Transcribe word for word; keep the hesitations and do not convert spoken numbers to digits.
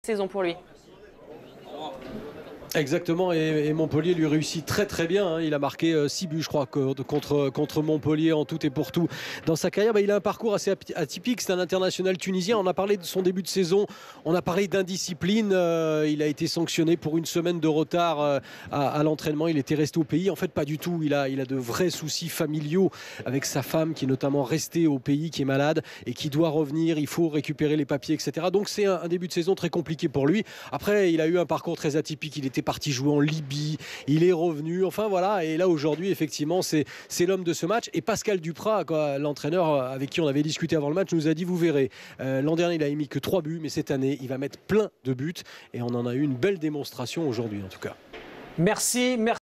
saison pour lui. Exactement, et, et Montpellier lui réussit très très bien, hein. Il a marqué six buts je crois contre, contre Montpellier en tout et pour tout dans sa carrière. Bah, il a un parcours assez atypique, c'est un international tunisien. On a parlé de son début de saison, on a parlé d'indiscipline, euh, il a été sanctionné pour une semaine de retard euh, à, à l'entraînement, il était resté au pays. En fait pas du tout, il a, il a de vrais soucis familiaux avec sa femme qui est notamment restée au pays, qui est malade et qui doit revenir, il faut récupérer les papiers, et cetera. Donc c'est un, un début de saison très compliqué pour lui. Après il a eu un parcours très atypique, il était parti jouer en Libye, il est revenu, enfin voilà, et là aujourd'hui effectivement c'est c'est l'homme de ce match. Et Pascal Duprat, l'entraîneur avec qui on avait discuté avant le match, nous a dit vous verrez, euh, l'an dernier il a émis que trois buts, mais cette année il va mettre plein de buts et on en a eu une belle démonstration aujourd'hui en tout cas. Merci, merci.